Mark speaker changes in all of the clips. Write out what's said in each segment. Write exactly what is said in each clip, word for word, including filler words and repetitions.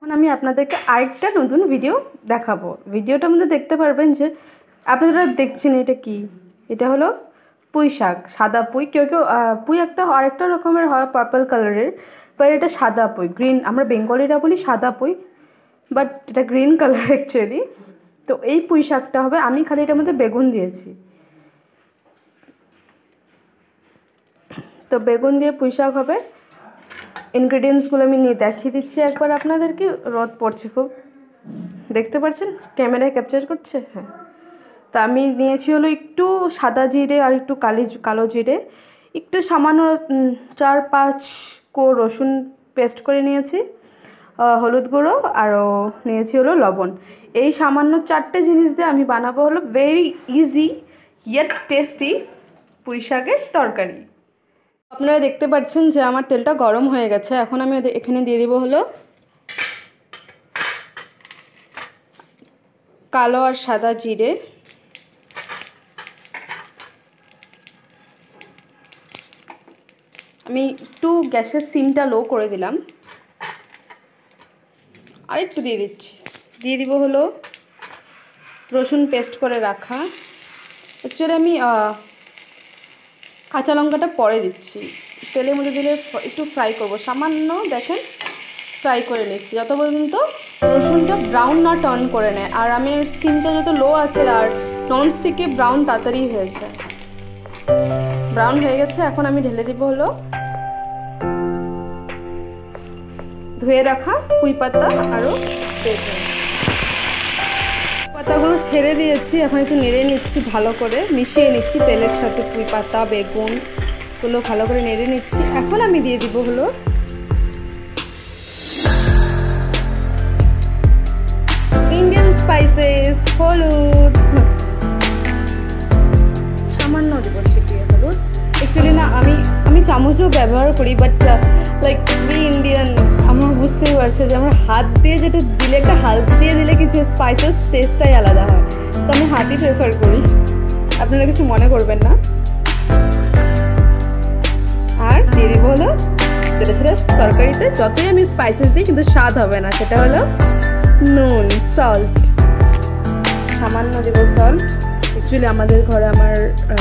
Speaker 1: আমি আপনাদেরকে আরেকটা নতুন ভিডিও দেখাবো। ভিডিওটার মধ্যে দেখতে পারবেন যে আপনারা দেখছেন এটা কি, এটা হলো পুঁই শাক, সাদা পুঁই। কেউ কেউ পুঁই একটা আরেকটা রকমের হয় পার্পল কালারের, বাট এটা সাদা পুঁই, গ্রিন। আমরা বেঙ্গলিরা বলি সাদা পুঁই, বাট এটা গ্রিন কালার অ্যাকচুয়ালি। তো এই পুঁই শাকটা হবে, আমি খালি এটার মধ্যে বেগুন দিয়েছি। তো বেগুন দিয়ে পুঁই শাক হবে। ইনগ্রিডিয়েন্টসগুলো আমি নিয়ে দেখিয়ে দিচ্ছি একবার আপনাদেরকে। রোদ পড়ছে খুব, দেখতে পাচ্ছেন ক্যামেরায় ক্যাপচার করছে। হ্যাঁ, তা আমি নিয়েছি হলো একটু সাদা জিরে আর একটু কালি কালো জিরে, একটু সামান্য চার পাঁচ কো রসুন পেস্ট করে নিয়েছি, হলুদ গুঁড়ো, আরও নিয়েছি হলো লবণ। এই সামান্য চারটে জিনিস দিয়ে আমি বানাবো হলো ভেরি ইজি ইয়েট টেস্টি পুঁই শাকের তরকারি। আপনারা দেখতে পাচ্ছেন যে আমার তেলটা গরম হয়ে গেছে। এখন আমি এখানে দিয়ে দিব হলো কালো আর সাদা জিরে, আমি একটু গ্যাসের সিমটা লো করে দিলাম, আর একটু দিয়ে দিচ্ছি। দিয়ে দিব হলো রসুন পেস্ট করে রাখা। অ্যাকচুয়ালি আমি কাঁচা লঙ্কাটা পরে দিচ্ছি, তেলের মধ্যে দিলে একটু ফ্রাই করব সামান্য। দেখেন ফ্রাই করে নিচ্ছি যত পর্যন্ত রসুনটা ব্রাউন না টার্ন করে নেয়। আর আমি সিমটা যত লো আছে আর ননস্টিকে ব্রাউন তাড়াতাড়ি হয়েছে, ব্রাউন হয়ে গেছে। এখন আমি ঢেলে দিব হলো ধুয়ে রাখা পুঁই পাতা আরও বেগুন। পাতাগুলো ছেড়ে দিয়েছি, এখন একটু নেড়ে নিচ্ছি, ভালো করে মিশিয়ে নিচ্ছি তেলের সাথে। পুঁই পাতা বেগুনগুলো ভালো করে নেড়ে নিচ্ছি। এখন আমি দিয়ে দিব হলো ইন্ডিয়ান স্পাইসেস, হলুদ সামান্য দিব, ছিটিয়ে হলুদ। অ্যাকচুয়ালি না আমি আমি চামচও ব্যবহার করি, বাট লাইক উই ইন্ডিয়ান, আমরা বুঝতেই পারছো যে আমরা হাত দিয়ে যেটা দিলে, একটা হাত দিয়ে দিলে কিছু স্পাইসেস টেস্টটাই আলাদা হয়। তো আমি হাতই প্রেফার করি, আপনারা কিছু মনে করবেন না। আর দিয়ে দিব হলো যেটা সেটা তরকারিতে যতই আমি স্পাইসেস দিই কিন্তু স্বাদ হবে না, সেটা হলো নুন, সল্ট। সামান্য দেব সল্ট। অ্যাকচুয়ালি আমাদের ঘরে আমার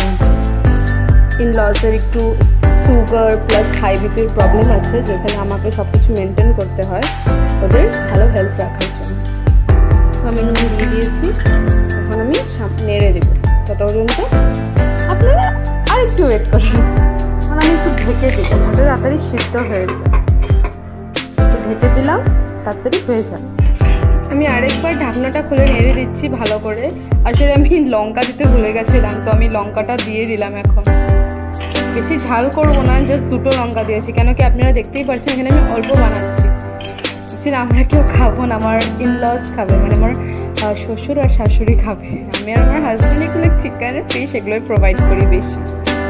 Speaker 1: ইনলসের একটু সুগার প্লাস হাই বিপির প্রবলেম আছে, যেখানে আমাকে সব কিছু মেনটেন করতে হয় ওদের ভালো হেলথ রাখার জন্য। তো আমি নুন দিয়ে দিয়েছি, এখন আমি নেড়ে দেবো তত পর্যন্ত। আপনারা আর একটু ওয়েট করেন, এখন আমি একটু ঢেকে দেবো, ওটা তাড়াতাড়ি সিদ্ধ হয়ে যায়। তো ঢেকে দিলাম, তাড়াতাড়ি হয়ে যায়। আমি আরেকবার ঢাকনাটা খুলে নেড়ে দিচ্ছি ভালো করে। আসলে আমি লঙ্কা দিতে ভুলে গেছিলাম, তো আমি লঙ্কাটা দিয়ে দিলাম। এখন বেশি ঝাল করবো না, জাস্ট দুটো লঙ্কা দিয়েছি, কেন কি আপনারা দেখতেই পাচ্ছেন এখানে আমি অল্প বানাচ্ছি। বুঝছেন, আমরা কেউ খাবো না, আমার ইনলস খাবে, মানে আমার শ্বশুর আর শাশুড়ি খাবে। আমি আর আমার হাজব্যান্ড এগুলো চিকেন ফিশ এগুলোই প্রোভাইড করি বেশি।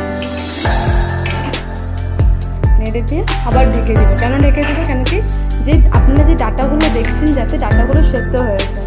Speaker 1: নেড়ে দিয়ে আবার ঢেকে দেবো। কেন ঢেকে দেবো, কেন কি যে আপনারা যে ডাটাগুলো দেখছেন যাতে ডাটাগুলো সেদ্ধ হয়েছে।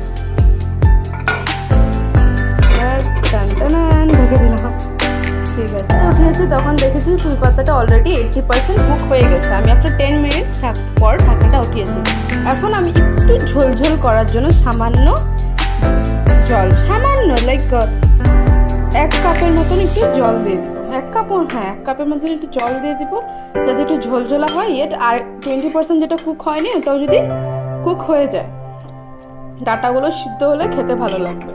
Speaker 1: টান টান ঢেকে দিলাম, ঠিক আছে। উঠিয়েছি তখন দেখেছি পুঁই পাতাটা অলরেডি এইটটি পার্সেন্ট কুক হয়ে গেছে। আমি আফটার টেন মিনিটস পর ঢাকনাটা উঠিয়েছি। এখন আমি একটু ঝোলঝোল করার জন্য সামান্য জল, সামান্য লাইক এক কাপের মতন একটু জল দিয়ে দিব। এক কাপ হ্যাঁ এক কাপের মতন একটু জল দিয়ে দিব, যাতে একটু ঝোলঝোলা হয়। ইয়েট আর টোয়েন্টি পার্সেন্ট যেটা কুক হয়নি ওটাও যদি কুক হয়ে যায়, ডাটাগুলো সিদ্ধ হলে খেতে ভালো লাগবে।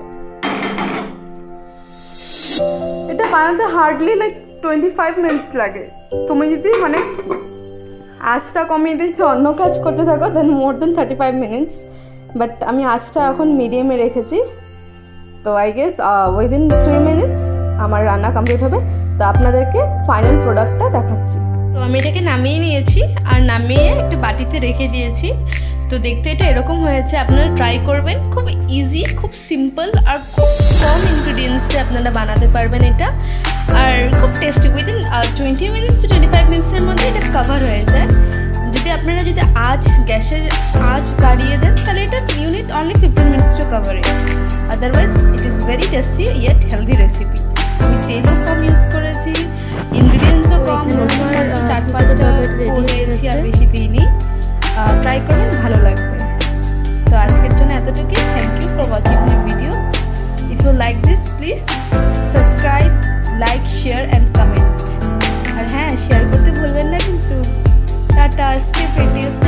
Speaker 1: এটা বানাতে hardly like twenty five minutes লাগে। তুমি যদি মানে আঁচটা কমিয়ে দিয়ে যদি অন্য কাজ করতে থাকো then more than thirty five minutes, but আমি আঁচটা এখন মিডিয়ামে রেখেছি। তো I guess within three minutes আমার রান্না কমপ্লিট হবে। তো আপনাদেরকে ফাইনাল প্রোডাক্টটা দেখাচ্ছি। তো আমি এটাকে নামিয়ে নিয়েছি, আর নামিয়ে একটা বাটিতে রেখে দিয়েছি। তো দেখতে এটা এরকম হয়েছে। আপনারা ট্রাই করবেন, খুব ইজি, খুব সিম্পল, আর খুব কম ইনগ্রিডিয়েন্টসে আপনারা বানাতে পারবেন এটা, আর খুব tasty. Within twenty minutes to twenty five মিনিটসের মধ্যে এটা কভার হয়ে যায়। যদি আপনারা যদি আজ গ্যাসের আঁচ বাড়িয়ে দেন তাহলে এটা you need only fifteen minutes to cover it. Otherwise it is very tasty yet healthy recipe. আমি তেলও কম ইউজ করেছি, ইনগ্রিডিয়েন্টসও কম, চার পাঁচটা দিয়েছি আর বেশি দিইনি। ট্রাই করবেন, ভালো লাগবে।
Speaker 2: soon. Tata, stay fit,